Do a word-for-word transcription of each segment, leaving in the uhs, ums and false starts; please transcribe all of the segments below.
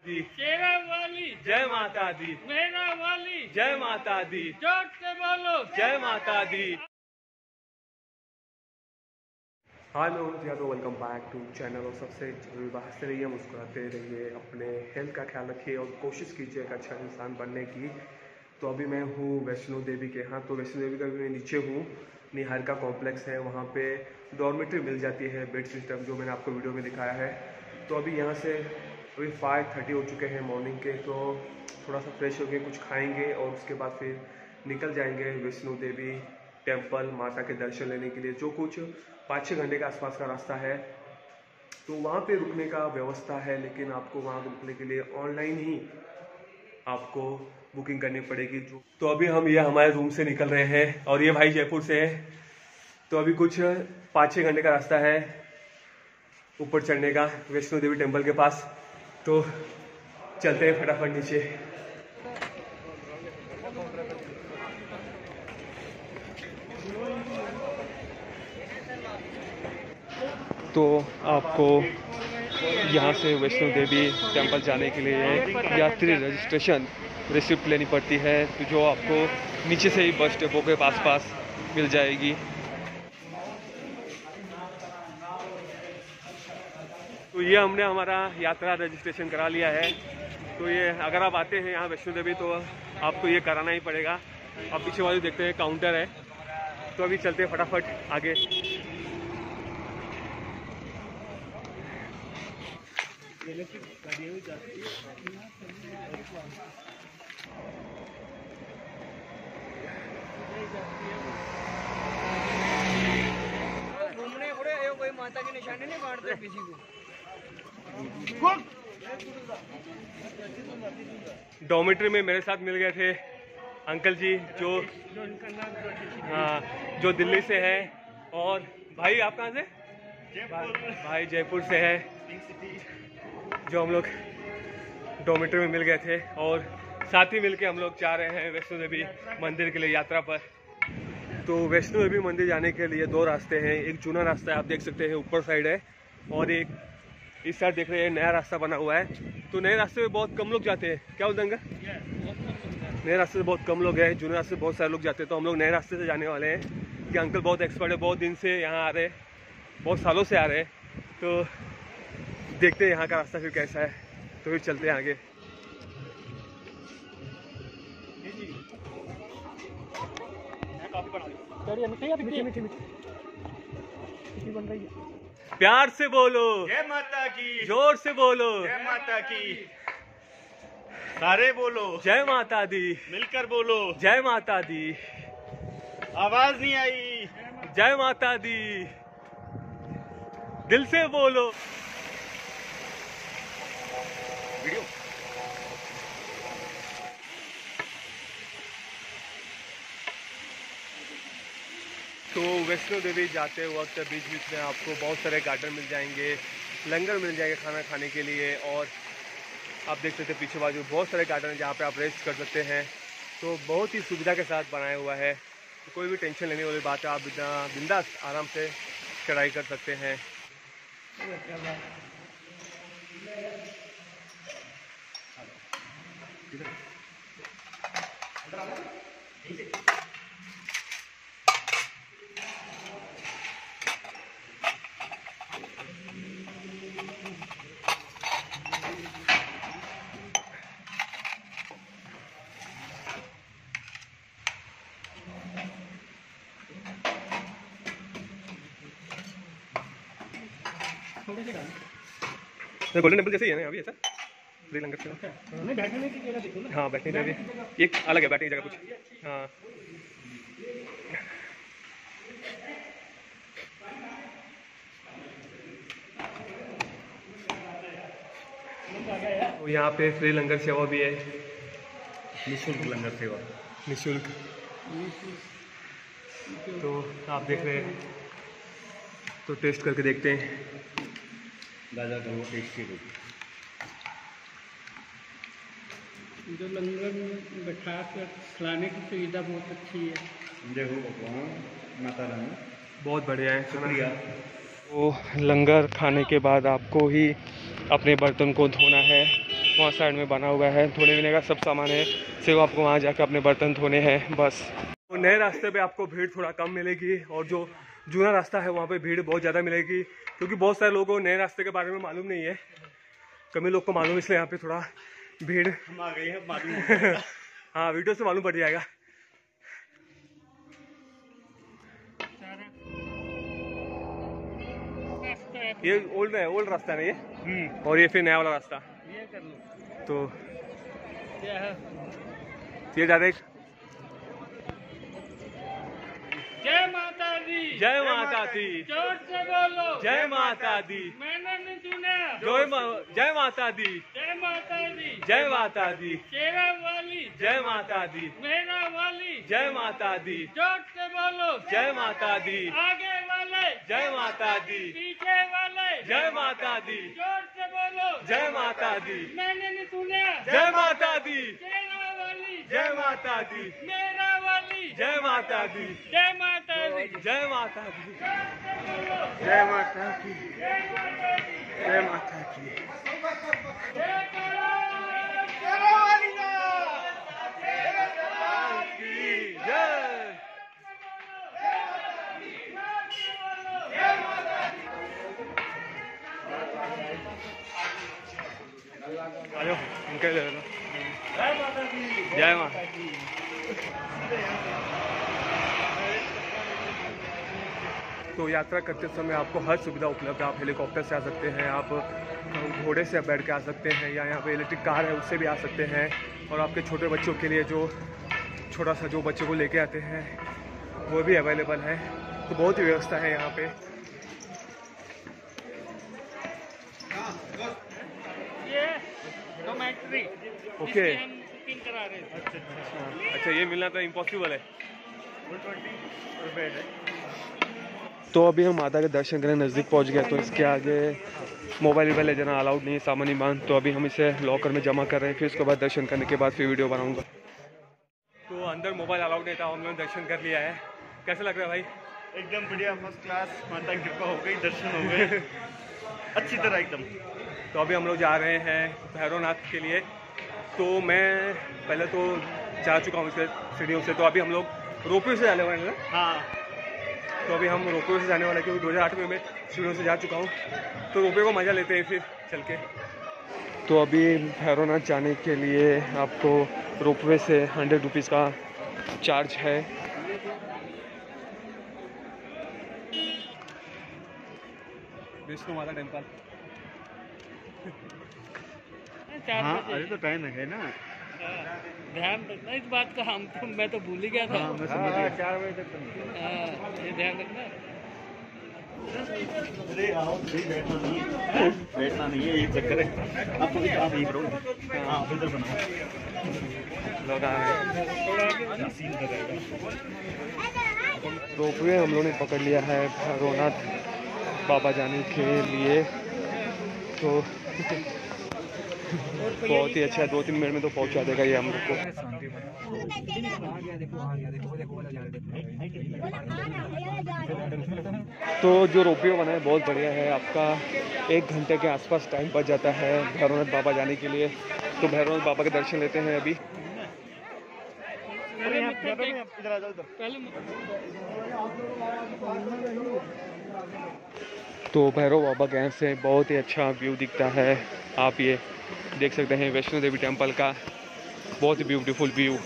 शेरा वाली जय माता दी, मेरा वाली जय माता दी, जोर से बोलो जय माता दी। हाय मैं हूं तो वेलकम बैक टू चैनल। और सबसे जरूरी बात हंसते रहिए, मुस्कुराते रहिए, अपने हेल्थ का ख्याल रखिए और कोशिश कीजिए एक अच्छा इंसान बनने की। तो अभी मैं हूँ वैष्णो देवी के यहाँ। तो वैष्णो देवी का भी मैं नीचे हूँ, निहारिका कॉम्प्लेक्स है, वहाँ पे डॉर्मेट्री मिल जाती है, बेड सिस्टम जो मैंने आपको वीडियो में दिखाया है। तो अभी यहाँ से अभी फाइव थर्टी हो चुके हैं मॉर्निंग के, तो थोड़ा सा फ्रेश होके कुछ खाएंगे और उसके बाद फिर निकल जाएंगे वैष्णो देवी टेम्पल माता के दर्शन लेने के लिए, जो कुछ पाँच छः घंटे के आसपास का रास्ता है। तो वहाँ पे रुकने का व्यवस्था है, लेकिन आपको वहाँ रुकने के लिए ऑनलाइन ही आपको बुकिंग करनी पड़ेगी। जो तो अभी हम ये हमारे रूम से निकल रहे हैं और ये भाई जयपुर से है। तो अभी कुछ पाँच छः घंटे का रास्ता है ऊपर चढ़ने का वैष्णो देवी टेम्पल के पास। तो चलते हैं फटाफट नीचे। तो आपको यहाँ से वैष्णो देवी टेम्पल जाने के लिए यात्री रजिस्ट्रेशन रिसिप्ट लेनी पड़ती है, तो जो आपको नीचे से ही बस डिपो के पास पास मिल जाएगी। तो ये हमने हमारा यात्रा रजिस्ट्रेशन करा लिया है। तो ये अगर आप आते हैं यहाँ वैष्णो देवी तो आपको ये कराना ही पड़ेगा। अब पीछे वाले देखते हैं काउंटर है। तो अभी चलते हैं फटाफट आगे। घूमने उड़े कोई माता की निशानी नहीं मारते किसी को। डॉर्मेट्री में मेरे साथ मिल गए थे अंकल जी, जो हाँ जो दिल्ली से है। और भाई आप कहाँ से? भाई जयपुर से है, जो हम लोग डॉर्मेट्री में मिल गए थे और साथ ही मिलके हम लोग जा रहे हैं वैष्णो देवी मंदिर के लिए यात्रा पर। तो वैष्णो देवी मंदिर जाने के लिए दो रास्ते हैं। एक जूना रास्ता है, आप देख सकते हैं ऊपर साइड है, और एक इस साइड देख रहे हैं नया रास्ता बना हुआ है। तो नए रास्ते में बहुत कम लोग जाते हैं, क्या बोलते हैं? नए रास्ते से बहुत कम लोग हैं, जूने रास्ते से बहुत सारे लोग जाते हैं। तो हम लोग नए रास्ते से जाने वाले हैं कि अंकल बहुत एक्सपर्ट है, बहुत दिन से यहाँ आ रहे हैं, बहुत सालों से आ रहे हैं। तो देखते हैं यहाँ का रास्ता फिर कैसा है। तो फिर चलते हैं आगे। प्यार से बोलो जय माता की, जोर से बोलो जय माता की, सारे बोलो जय माता दी, मिलकर बोलो जय माता दी, आवाज नहीं आई, जय माता दी, दिल से बोलो। वीडियो तो वैष्णो देवी जाते वक्त बीच बीच में आपको बहुत सारे गार्डन मिल जाएंगे, लंगर मिल जाएंगे खाना खाने के लिए। और आप देख सकते हैं पीछे बाजू बहुत सारे गार्डन हैं जहाँ पे आप रेस्ट कर सकते हैं। तो बहुत ही सुविधा के साथ बनाया हुआ है, तो कोई भी टेंशन लेने वाली बात है, आप बिंदास आराम से चढ़ाई कर सकते हैं। गोल्डन टेम्पल जैसे ही है ना अभी ऐसा श्रीलंका से। नहीं बैठने की जगह देखो ना। हाँ बैठने की जगह एक अलग है, बैठने की जगह कुछ। हाँ तो यहाँ पे फ्री लंगर सेवा भी है, निःशुल्क लंगर सेवा, निःशुल्क। तो आप देख रहे हैं, तो टेस्ट करके देखते हैं। दादा का वो टेस्टी रोटी, जो लंगर में बैठा कर खिलाने की सुविधा बहुत अच्छी है। जय हो भगवान माता रानी, बहुत बढ़िया है, शुक्रिया। तो लंगर खाने के बाद आपको ही अपने बर्तन को धोना है। वहाँ साइड में बना हुआ है, धोने पीने का सब सामान है, सिर्फ आपको वहाँ जाकर अपने बर्तन धोने हैं बस। तो नए रास्ते पे आपको भीड़ थोड़ा कम मिलेगी और जो जूना रास्ता है वहाँ पे भीड़ बहुत ज़्यादा मिलेगी, क्योंकि बहुत सारे लोगों को नए रास्ते के बारे में मालूम नहीं है, कमी लोग को मालूम, इसलिए यहाँ पे थोड़ा भीड़ हम आ गए हैं मालूम। हाँ, वीडियो से मालूम पड़ जाएगा। ये ओल्ड है, ओल्ड रास्ता है ये, और ये फिर नया वाला रास्ता। ये कर लो तो क्या है? ये डायरेक्ट जय माता दी, जय माता दी, जोर से बोलो जय माता दी, मैंने नहीं सुना। जय मा- जय माता दी, जय माता दी, जय माता दी, शेरा वाली, जय माता दी, मेरा वाली, जय माता दी, जोर से बोलो जय माता दी, आगे वाले, जय माता दी, पीछे वाले, जय माता दी, जोर से बोलो जय माता दी, मैंने नहीं सुना। जय माता दी, शेरा वाली, जय माता दी, मेरा वाली, जय माता दी, जय माता दी, जय माता दी, जोर से बोलो जय माता की, जय माता दी, जय माता की। जय करो शेरा वाली ना। की जय। आयो उनके ले लो। जय माँ। तो यात्रा करते समय आपको हर सुविधा उपलब्ध है, आप हेलीकॉप्टर से आ सकते हैं, आप घोड़े से बैठ के आ सकते हैं, या यहाँ पे इलेक्ट्रिक कार है उससे भी आ सकते हैं, और आपके छोटे बच्चों के लिए जो छोटा सा जो बच्चे को लेके आते हैं वो भी अवेलेबल है। तो बहुत ही व्यवस्था है यहाँ पे। ये डोमेट्री ओके। हम बुकिंग करा रहे थे। अच्छा, ये मिलना तो इम्पॉसिबल है। तो अभी हम माता के दर्शन करने नज़दीक पहुंच गए, तो इसके आगे मोबाइल वोबाइल ले जाना अलाउड नहीं है, सामान ईमान। तो अभी हम इसे लॉकर में जमा कर रहे हैं, फिर उसके बाद दर्शन करने के बाद फिर वीडियो बनाऊंगा। तो अंदर मोबाइल अलाउड नहीं था, हम लोगों ने दर्शन कर लिया है। कैसा लग रहा है भाई? एकदम बढ़िया, फर्स्ट क्लास, माता की कृपा हो गई, दर्शन हो गए अच्छी तरह एकदम। तो अभी हम लोग जा रहे हैं भैरवनाथ के लिए। तो मैं पहले तो जा चुका हूँ इसके सीढ़ियों से, तो अभी हम लोग रोपवे से जाने वाले हैं। हाँ, तो अभी हम रोपवे से जाने वाले हैं, क्योंकि दो हज़ार आठ में मैं सीढ़ियों से जा चुका हूँ। तो रोपवे को मज़ा लेते हैं फिर चल के। तो अभी भैरवनाथ जाने के लिए आपको रोपवे से हंड्रेड रुपीज़ का चार्ज है। विष्णु माता टेम्पल। चार हाँ, बजे। अरे तो टाइम है ना। ध्यान रखना इस बात का, हम तो मैं तो भूल ही गया था। हाँ, मैं समझ गया। चार बजे तक हाँ, ये ध्यान रखना। अरे आओ, बैठना नहीं है, बैठना नहीं है, ये चक्कर है। आप तो आप यही करो। हाँ, आप इधर बनाओ। लोग आ रहे हैं। सीन लगाएगा। रोपवे हम लोगों ने पकड़ लिया है भैरवनाथ बाबा जाने के लिए। तो बहुत ही अच्छा है, दो तीन मिनट में तो पहुंचा देगा ये हम लोग को। तो जो रोपवे बना है बहुत बढ़िया है, आपका एक घंटे के आसपास टाइम बच जाता है भैरवनाथ बाबा जाने के लिए। तो भैरवनाथ बाबा के दर्शन लेते हैं अभी। इधर आ जाओ, इधर। तो भैरव बाबा के यहाँ से बहुत ही अच्छा व्यू दिखता है, आप ये देख सकते हैं वैष्णो देवी टेम्पल का बहुत ही ब्यूटीफुल व्यू।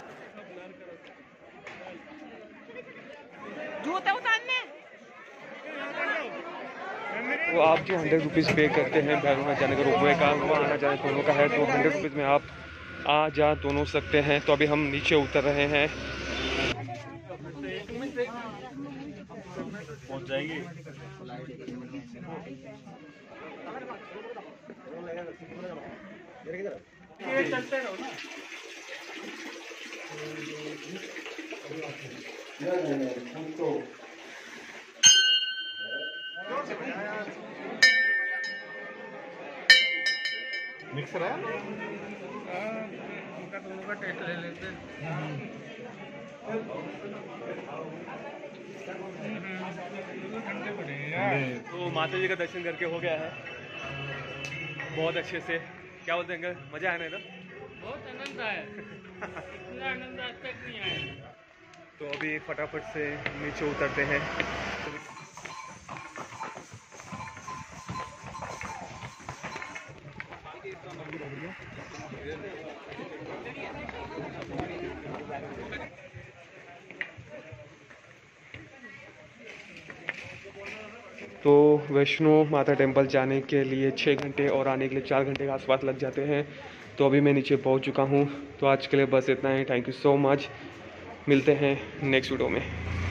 तो आप जो हंड्रेड रुपीज़ पे करते हैं भैरवनाथ जाने का रोपवे का, वो आना जाने दोनों का है, तो हंड्रेड रुपीज़ में आप आ जा दोनों सकते हैं। तो अभी हम नीचे उतर रहे हैं। पहुंच जाएगी। ये चलते रहो ना। मिक्सर है? उनका दोनों का टेस्ट ले लेते हैं। तो माता जी का दर्शन करके हो गया है बहुत अच्छे से। क्या बोलते हैं अंकल, मजा आया ना इधर? बहुत आनंद आया, इतना आनंद आज तक नहीं आया। तो अभी फटाफट से नीचे उतरते हैं। तो वैष्णो माता टेम्पल जाने के लिए छः घंटे और आने के लिए चार घंटे के आसपास लग जाते हैं। तो अभी मैं नीचे पहुंच चुका हूं। तो आज के लिए बस इतना ही। Thank you so much. मिलते हैं नेक्स्ट वीडियो में।